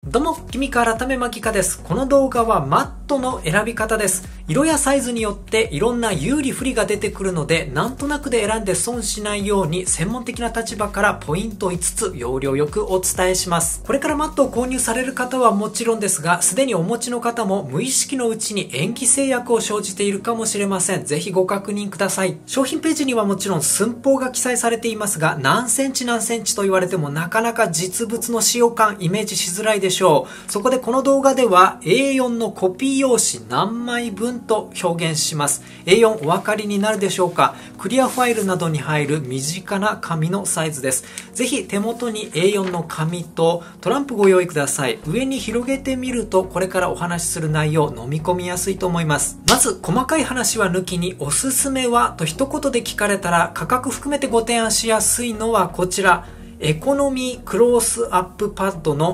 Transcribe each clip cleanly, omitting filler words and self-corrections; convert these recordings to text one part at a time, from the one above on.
どうも、君か改めまきかです。この動画はマットの選び方です。色やサイズによっていろんな有利不利が出てくるので、なんとなくで選んで損しないように専門的な立場からポイント5つ要領よくお伝えします。これからマットを購入される方はもちろんですが、すでにお持ちの方も無意識のうちに延期制約を生じているかもしれません。ぜひご確認ください。商品ページにはもちろん寸法が記載されていますが、何センチと言われてもなかなか実物の使用感イメージしづらいでしょう。そこでこの動画では A4 のコピー用紙何枚分と表現します。A4 お分かりになるでしょうか。クリアファイルなどに入る身近な紙のサイズです。ぜひ手元に A4 の紙とトランプご用意ください。上に広げてみるとこれからお話しする内容飲み込みやすいと思います。まず細かい話は抜きにおすすめはと一言で聞かれたら価格含めてご提案しやすいのはこちら。エコノミークロースアップパッドの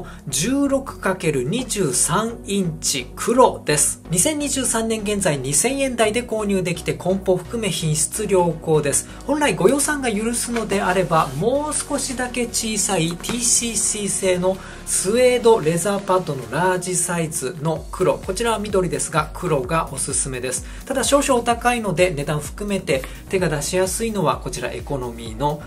16×23 インチ黒です。2023年現在2000円台で購入できて梱包含め品質良好です。本来ご予算が許すのであればもう少しだけ小さい TCC 製のスウェードレザーパッドのラージサイズの黒、こちらは緑ですが黒がおすすめです。ただ少々お高いので値段含めて手が出しやすいのはこちらエコノミーの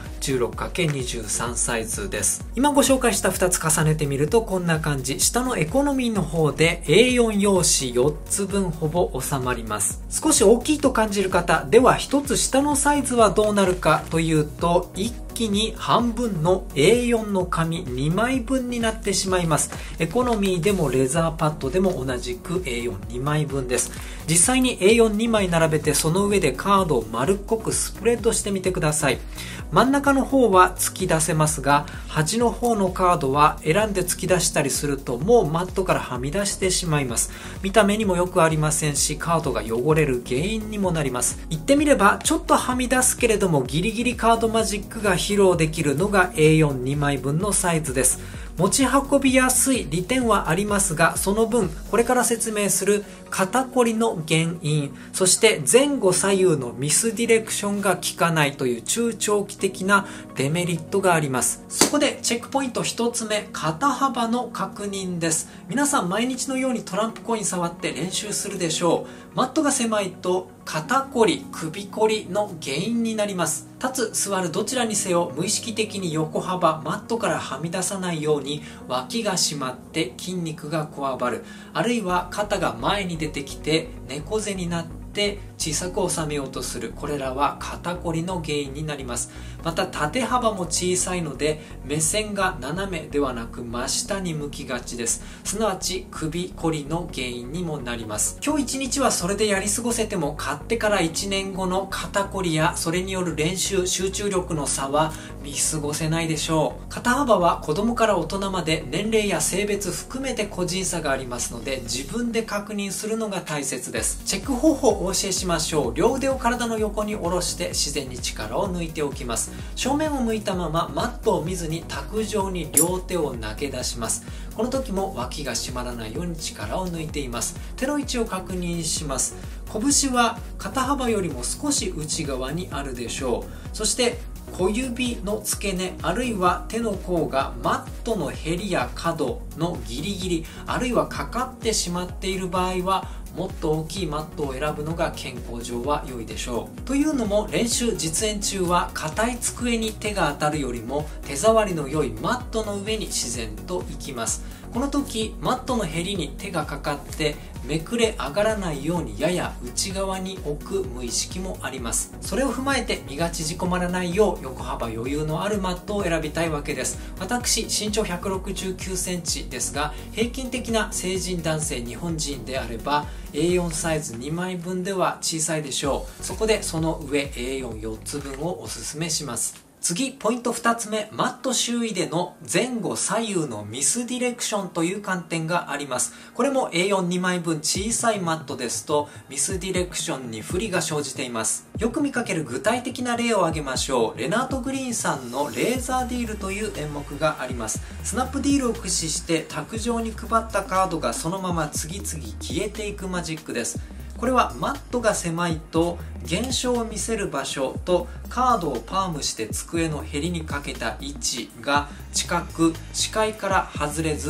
16×23 サイズです。今ご紹介した2つ重ねてみるとこんな感じ。下のエコノミーの方で A4 用紙4つ分ほぼ収まります。少し大きいと感じる方では1つ下のサイズはどうなるかというと一気に半分の A4 の紙2枚分になってしまいます。エコノミーでもレザーパッドでも同じく A42 枚分です。実際に A42 枚並べてその上でカードを丸っこくスプレッドしてみてください。真ん中の方は突き出せますが端の方のカードは選んで突き出したりするともうマットからはみ出してしまいます。見た目にもよくありませんしカードが汚れる原因にもなります。言ってみればちょっとはみ出すけれどもギリギリカードマジックが披露できるのが A42 枚分のサイズです。持ち運びやすい利点はありますがその分これから説明する肩こりの原因、そして前後左右のミスディレクションが効かないという中長期的なデメリットがあります。そこでチェックポイント1つ目、肩幅の確認です。皆さん毎日のようにトランプコイン触って練習するでしょう。マットが狭いと肩こり、首こりの原因になります。立つ、座るどちらにせよ無意識的に横幅、マットからはみ出さないように脇が締まって筋肉がこわばる、あるいは肩が前に出てきて猫背になって小さく収めようとする、これらは肩こりの原因になります。また縦幅も小さいので目線が斜めではなく真下に向きがちです。すなわち首こりの原因にもなります。今日一日はそれでやり過ごせても買ってから1年後の肩こりやそれによる練習集中力の差は見過ごせないでしょう。肩幅は子供から大人まで年齢や性別含めて個人差がありますので自分で確認するのが大切です。チェック方法をお教えしましょう。両腕を体の横に下ろして自然に力を抜いておきます。正面を向いたままマットを見ずに卓上に両手を投げ出します。この時も脇が締まらないように力を抜いています。手の位置を確認します。拳は肩幅よりも少し内側にあるでしょう。そして小指の付け根あるいは手の甲がマットのへりや角のギリギリあるいはかかってしまっている場合はもっと大きいマットを選ぶのが健康上は良いでしょう。というのも練習実演中は硬い机に手が当たるよりも手触りの良いマットの上に自然と行きます。この時マットのへりに手がかかってめくれ上がらないようにやや内側に置く無意識もあります。それを踏まえて身が縮こまらないよう横幅余裕のあるマットを選びたいわけです。私身長169センチですが平均的な成人男性日本人であれば A4 サイズ2枚分では小さいでしょう。そこでその上 A44 つ分をおすすめします。次、ポイント2つ目、マット周囲での前後左右のミスディレクションという観点があります。これも A42 枚分小さいマットですとミスディレクションに不利が生じています。よく見かける具体的な例を挙げましょう。レナート・グリーンさんのレーザーディールという演目があります。スナップディールを駆使して卓上に配ったカードがそのまま次々消えていくマジックです。これはマットが狭いと現象を見せる場所とカードをパームして机のへりにかけた位置が近く視界から外れず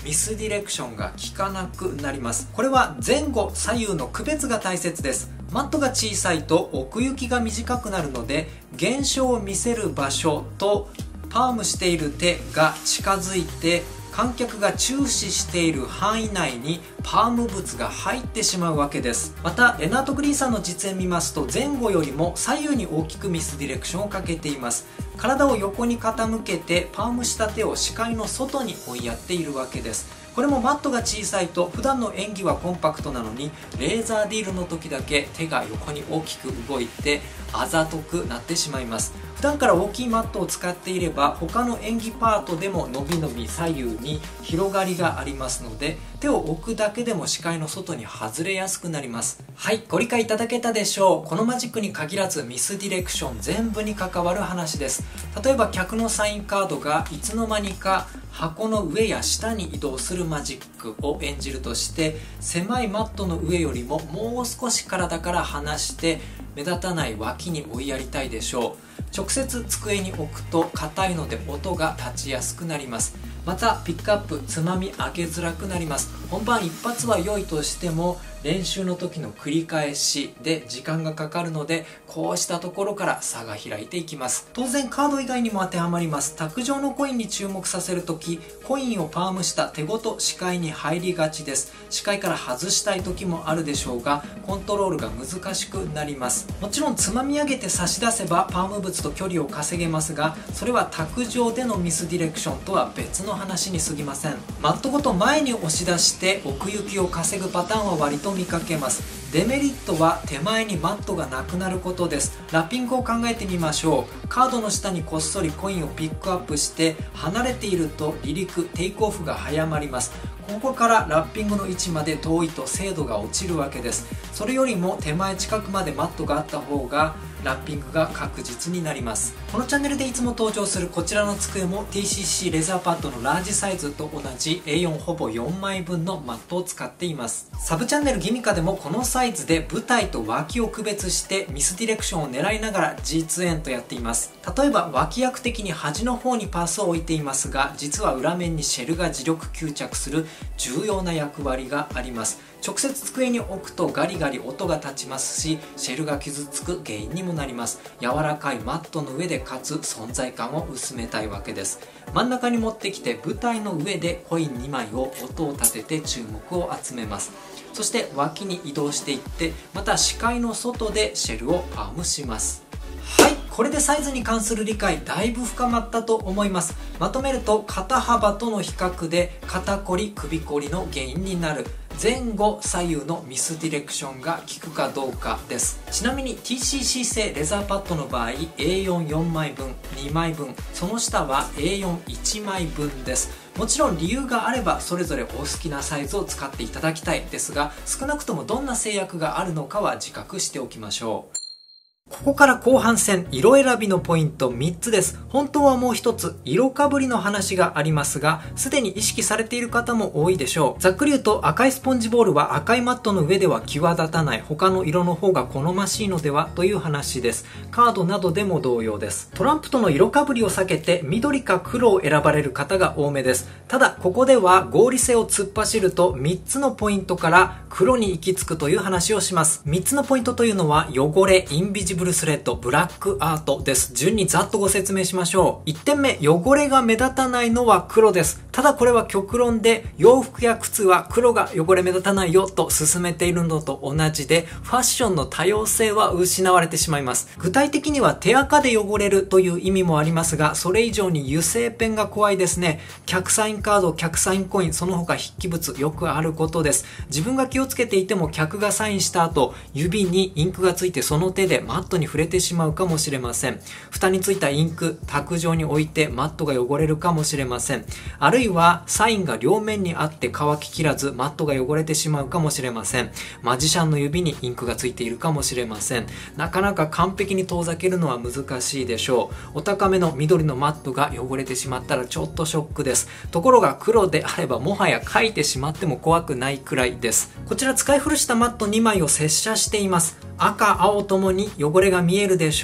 ミスディレクションが効かなくなります。これは前後左右の区別が大切です。マットが小さいと奥行きが短くなるので、現象を見せる場所とパームしている手が近づいて、観客が注視している範囲内にパーム物が入ってしまうわけです。またレナート・グリーンさんの実演見ますと、前後よりも左右に大きくミスディレクションをかけています。体を横に傾けてパームした手を視界の外に追いやっているわけです。これもマットが小さいと普段の演技はコンパクトなのに、レーザーディールの時だけ手が横に大きく動いてあざとくなってしまいます。普段から大きいマットを使っていれば他の演技パートでも伸び伸び左右に広がりがありますので、手を置くだけでも視界の外に外れやすくなります。はい、ご理解いただけたでしょう。このマジックに限らずミスディレクション全部に関わる話です。例えば客のサインカードがいつの間にか箱の上や下に移動するマジックを演じるとして、狭いマットの上よりももう少し体から離して目立たない脇に追いやりたいでしょう。直接机に置くと硬いので音が立ちやすくなります。またピックアップ、つまみ上げづらくなります。本番一発は良いとしても練習の時の繰り返しで時間がかかるので、こうしたところから差が開いていきます。当然カード以外にも当てはまります。卓上のコインに注目させる時、コインをパームした手ごと視界に入りがちです。視界から外したい時もあるでしょうが、コントロールが難しくなります。もちろんつまみ上げて差し出せばパーム物と距離を稼げますが、それは卓上でのミスディレクションとは別の話に過ぎません。マットごと前に押し出して奥行きを稼ぐパターンは割と見かけます。デメリットは手前にマットがなくなることです。ラッピングを考えてみましょう。カードの下にこっそりコインをピックアップして離れていると離陸、テイクオフが早まります。ここからラッピングの位置まで遠いと精度が落ちるわけです。それよりも手前近くまでマットがあった方がラッピングが確実になります。このチャンネルでいつも登場するこちらの机も TCC レザーパッドのラージサイズと同じ A4 ほぼ4枚分のマットを使っています。サブチャンネルギミカでもこのサイズで舞台と脇を区別してミスディレクションを狙いながら G2 エンとやっています。例えば脇役的に端の方にパスを置いていますが、実は裏面にシェルが磁力吸着する重要な役割があります。直接机に置くとガリガリ音が立ちますし、シェルが傷つく原因にもなります。柔らかいマットの上でかつ存在感を薄めたいわけです。真ん中に持ってきて舞台の上でコイン2枚を音を立てて注目を集めます。そして脇に移動していって、また視界の外でシェルをパームします。はい、これでサイズに関する理解だいぶ深まったと思います。まとめると、肩幅との比較で肩こり、首こりの原因になる前後左右のミスディレクションが効くかどうかです。ちなみに TCC 製レザーパッドの場合 A44 枚分、2枚分、その下は A41 枚分です。もちろん理由があればそれぞれお好きなサイズを使っていただきたいですが、少なくともどんな制約があるのかは自覚しておきましょう。ここから後半戦、色選びのポイント3つです。本当はもう一つ、色かぶりの話がありますが、すでに意識されている方も多いでしょう。ざっくり言うと、赤いスポンジボールは赤いマットの上では際立たない、他の色の方が好ましいのではという話です。カードなどでも同様です。トランプとの色かぶりを避けて、緑か黒を選ばれる方が多めです。ただ、ここでは合理性を突っ走ると3つのポイントから黒に行き着くという話をします。3つのポイントというのは、汚れ、インビジブルスレッド、ブラックアートです。順にざっとご説明しましょう。1点目、汚れが目立たないのは黒です。ただこれは極論で、洋服や靴は黒が汚れ目立たないよと勧めているのと同じで、ファッションの多様性は失われてしまいます。具体的には手垢で汚れるという意味もありますが、それ以上に油性ペンが怖いですね。客サインカード、客サインコイン、その他筆記物、よくあることです。自分が気をつけていても客がサインした後、指にインクがついてその手でマットに触れてしまうかもしれません。蓋についたインク、卓上に置いてマットが汚れるかもしれません。あるいはサインが両面にあって乾ききらずマットが汚れてしまうかもしれません。マジシャンの指にインクがついているかもしれません。なかなか完璧に遠ざけるのは難しいでしょう。お高めの緑のマットが汚れてしまったらちょっとショックです。ところが黒であればもはや書いてしまっても怖くないくらいです。こちら使い古したマット2枚を接写しています。赤、青ともに汚れが見えるでしょう。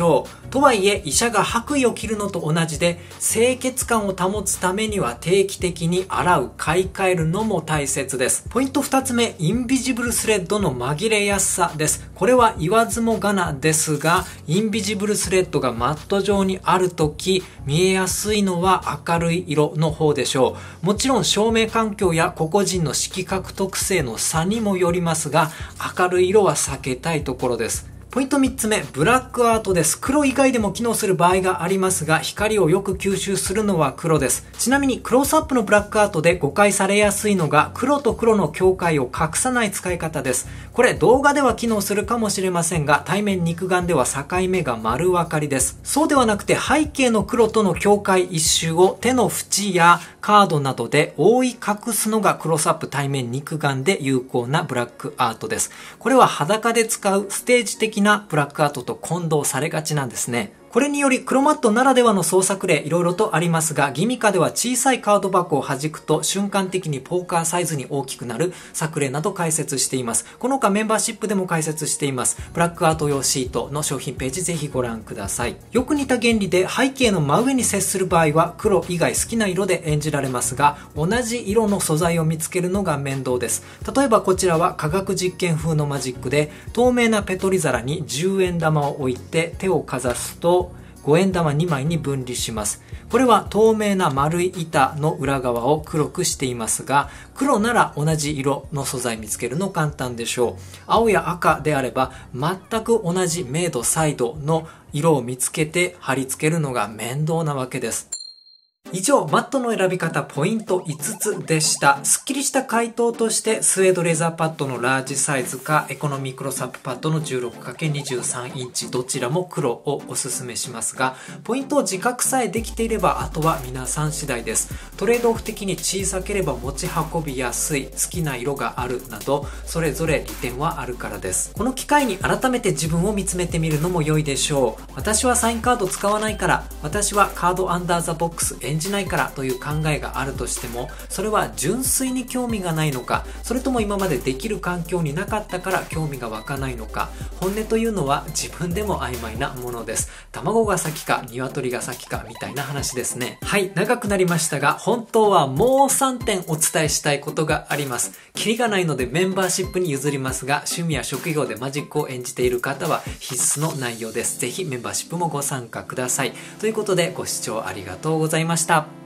とはいえ医者が白衣を着るのと同じで、清潔感を保つためには定期的に洗う、買い替えるのも大切です。ポイント2つ目、インビジブルスレッドの紛れやすさです。これは言わずもがなですが、インビジブルスレッドがマット上にあるとき、見えやすいのは明るい色の方でしょう。もちろん照明環境や個々人の色覚特性の差にもよりますが、明るい色は避けたいところです。ポイント3つ目、ブラックアートです。黒以外でも機能する場合がありますが、光をよく吸収するのは黒です。ちなみにクロースアップのブラックアートで誤解されやすいのが、黒と黒の境界を隠さない使い方です。これ動画では機能するかもしれませんが、対面肉眼では境目が丸分かりです。そうではなくて、背景の黒との境界一周を手の縁やカードなどで覆い隠すのがクロースアップ対面肉眼で有効なブラックアートです。これは裸で使うステージ的なブラックアートと混同されがちなんですね。これによりクロマットならではの創作例いろいろとありますが、ギミカでは小さいカード箱を弾くと瞬間的にポーカーサイズに大きくなる作例など解説しています。この他メンバーシップでも解説しています。ブラックアート用シートの商品ページぜひご覧ください。よく似た原理で背景の真上に接する場合は黒以外好きな色で演じられますが、同じ色の素材を見つけるのが面倒です。例えばこちらは科学実験風のマジックで、透明なペトリ皿に10円玉を置いて手をかざすと5円玉2枚に分離します。これは透明な丸い板の裏側を黒くしていますが、黒なら同じ色の素材見つけるの簡単でしょう。青や赤であれば全く同じ明度彩度の色を見つけて貼り付けるのが面倒なわけです。以上、マットの選び方ポイント5つでした。すっきりした回答として、スウェードレザーパッドのラージサイズか、エコノミークロスアップパッドの 16×23 インチ、どちらも黒をおすすめしますが、ポイントを自覚さえできていれば、あとは皆さん次第です。トレードオフ的に小さければ持ち運びやすい、好きな色があるなど、それぞれ利点はあるからです。この機会に改めて自分を見つめてみるのも良いでしょう。私はサインカード使わないから、私はカードアンダーザボックス演じないからという考えがあるとしても、それは純粋に興味がないのか、それとも今までできる環境になかったから興味が湧かないのか、本音というのは自分でも曖昧なものです。卵が先か鶏が先かみたいな話ですね。はい、長くなりましたが、本当はもう3点お伝えしたいことがあります。キリがないのでメンバーシップに譲りますが、趣味や職業でマジックを演じている方は必須の内容です。ぜひメンバーシップもご参加ください。ということでご視聴ありがとうございました。